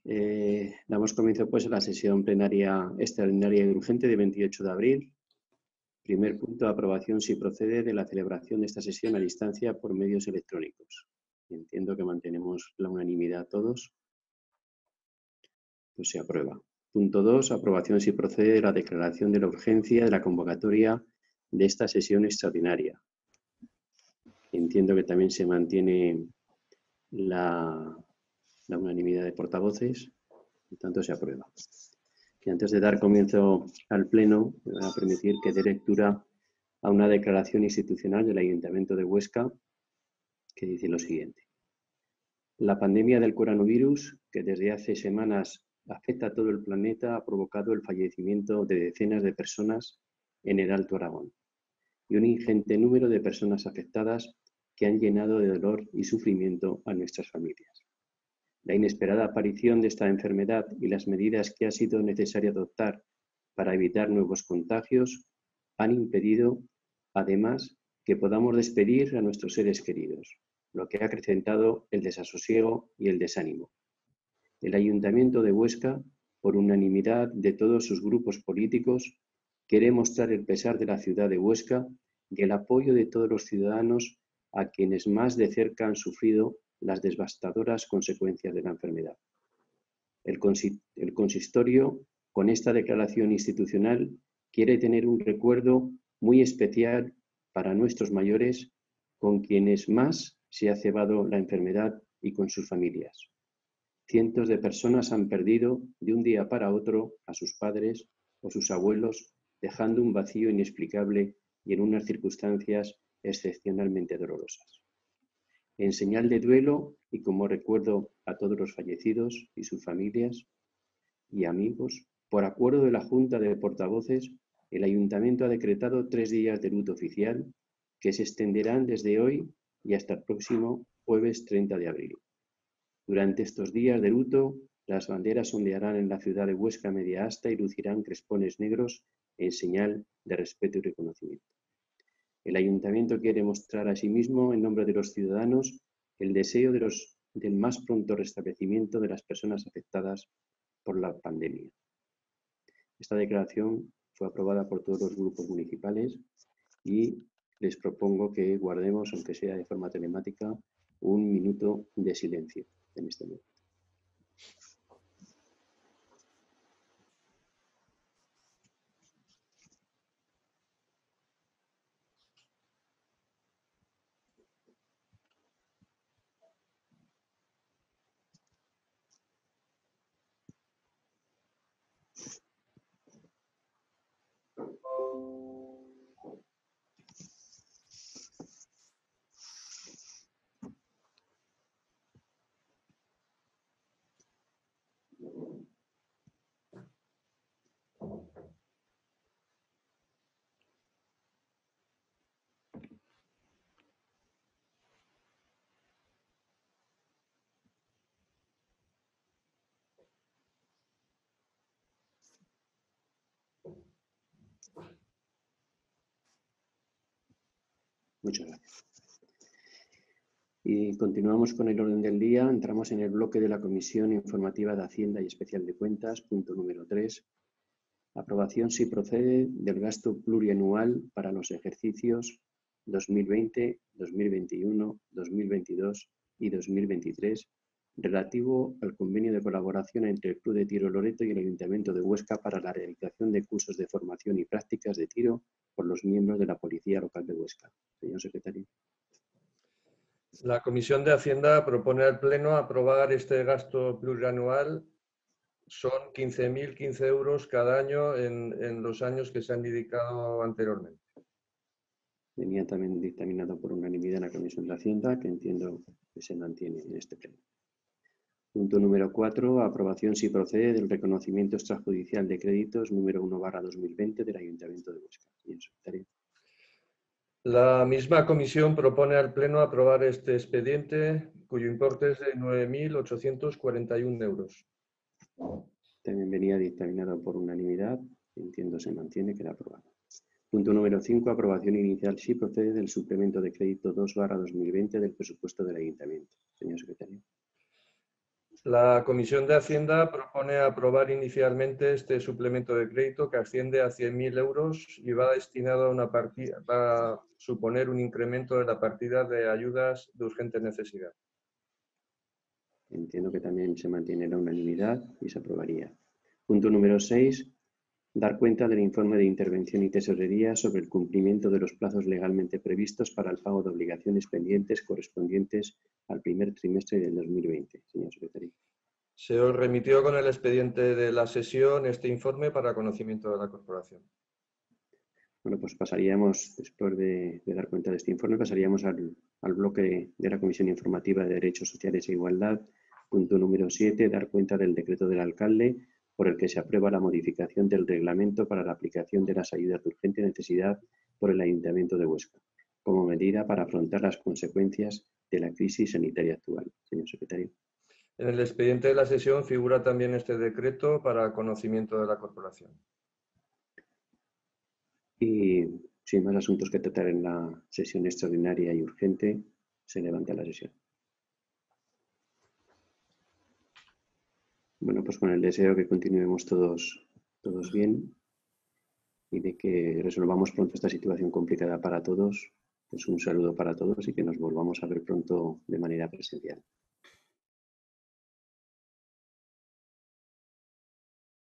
Damos comienzo pues a la sesión plenaria extraordinaria y urgente de 28 de abril. Primer punto, aprobación si procede de la celebración de esta sesión a distancia por medios electrónicos. Entiendo que mantenemos la unanimidad todos. Pues se aprueba. Punto 2, aprobación si procede de la declaración de la urgencia de la convocatoria de esta sesión extraordinaria. Entiendo que también se mantiene la unanimidad de portavoces, por tanto se aprueba. Y antes de dar comienzo al Pleno, me van a permitir que dé lectura a una declaración institucional del Ayuntamiento de Huesca que dice lo siguiente. La pandemia del coronavirus, que desde hace semanas afecta a todo el planeta, ha provocado el fallecimiento de decenas de personas en el Alto Aragón y un ingente número de personas afectadas que han llenado de dolor y sufrimiento a nuestras familias. La inesperada aparición de esta enfermedad y las medidas que ha sido necesario adoptar para evitar nuevos contagios han impedido, además, que podamos despedir a nuestros seres queridos, lo que ha acrecentado el desasosiego y el desánimo. El Ayuntamiento de Huesca, por unanimidad de todos sus grupos políticos, quiere mostrar el pesar de la ciudad de Huesca y el apoyo de todos los ciudadanos a quienes más de cerca han sufrido las devastadoras consecuencias de la enfermedad. El consistorio, con esta declaración institucional, quiere tener un recuerdo muy especial para nuestros mayores, con quienes más se ha cebado la enfermedad y con sus familias. Cientos de personas han perdido de un día para otro a sus padres o sus abuelos, dejando un vacío inexplicable y en unas circunstancias excepcionalmente dolorosas. En señal de duelo y como recuerdo a todos los fallecidos y sus familias y amigos, por acuerdo de la Junta de Portavoces, el Ayuntamiento ha decretado 3 días de luto oficial que se extenderán desde hoy y hasta el próximo jueves 30 de abril. Durante estos días de luto, las banderas ondearán en la ciudad de Huesca media asta y lucirán crespones negros en señal de respeto y reconocimiento. El Ayuntamiento quiere mostrar asimismo, en nombre de los ciudadanos, el deseo del más pronto restablecimiento de las personas afectadas por la pandemia. Esta declaración fue aprobada por todos los grupos municipales y les propongo que guardemos, aunque sea de forma telemática, 1 minuto de silencio en este momento. Muchas gracias. Y continuamos con el orden del día. Entramos en el bloque de la Comisión Informativa de Hacienda y Especial de Cuentas, punto número 3. Aprobación, si procede, del gasto plurianual para los ejercicios 2020, 2021, 2022 y 2023, relativo al convenio de colaboración entre el Club de Tiro Loreto y el Ayuntamiento de Huesca para la realización de cursos de formación y prácticas de tiro por los miembros de la Policía Local de Huesca. Señor secretario. La Comisión de Hacienda propone al Pleno aprobar este gasto plurianual. Son 15.015 euros cada año en los años que se han indicado anteriormente. Venía también dictaminado por unanimidad en la Comisión de Hacienda, que entiendo que se mantiene en este pleno. Punto número 4. Aprobación, si procede, del reconocimiento extrajudicial de créditos número 1/2020 del Ayuntamiento de Huesca. Señor secretario. La misma comisión propone al Pleno aprobar este expediente, cuyo importe es de 9.841 euros. También venía dictaminado por unanimidad, entiendo se mantiene, queda aprobado. Punto número 5. Aprobación inicial, si procede, del suplemento de crédito 2/2020 del presupuesto del Ayuntamiento. Señor secretario. La Comisión de Hacienda propone aprobar inicialmente este suplemento de crédito que asciende a 100.000 euros y va destinado a una partida, va a suponer un incremento de la partida de ayudas de urgente necesidad. Entiendo que también se mantiene la unanimidad y se aprobaría. Punto número 6. Dar cuenta del informe de intervención y tesorería sobre el cumplimiento de los plazos legalmente previstos para el pago de obligaciones pendientes correspondientes al primer trimestre del 2020. Señor secretario. Se os remitió con el expediente de la sesión este informe para conocimiento de la corporación. Bueno, pues pasaríamos, después de dar cuenta de este informe, pasaríamos al bloque de la Comisión Informativa de Derechos Sociales e Igualdad. Punto número 7. Dar cuenta del decreto del alcalde por el que se aprueba la modificación del reglamento para la aplicación de las ayudas de urgente necesidad por el Ayuntamiento de Huesca, como medida para afrontar las consecuencias de la crisis sanitaria actual. Señor secretario. En el expediente de la sesión figura también este decreto para conocimiento de la corporación. Y sin más asuntos que tratar en la sesión extraordinaria y urgente, se levanta la sesión. Bueno, pues con el deseo que continuemos todos bien y de que resolvamos pronto esta situación complicada para todos, pues un saludo para todos y que nos volvamos a ver pronto de manera presencial.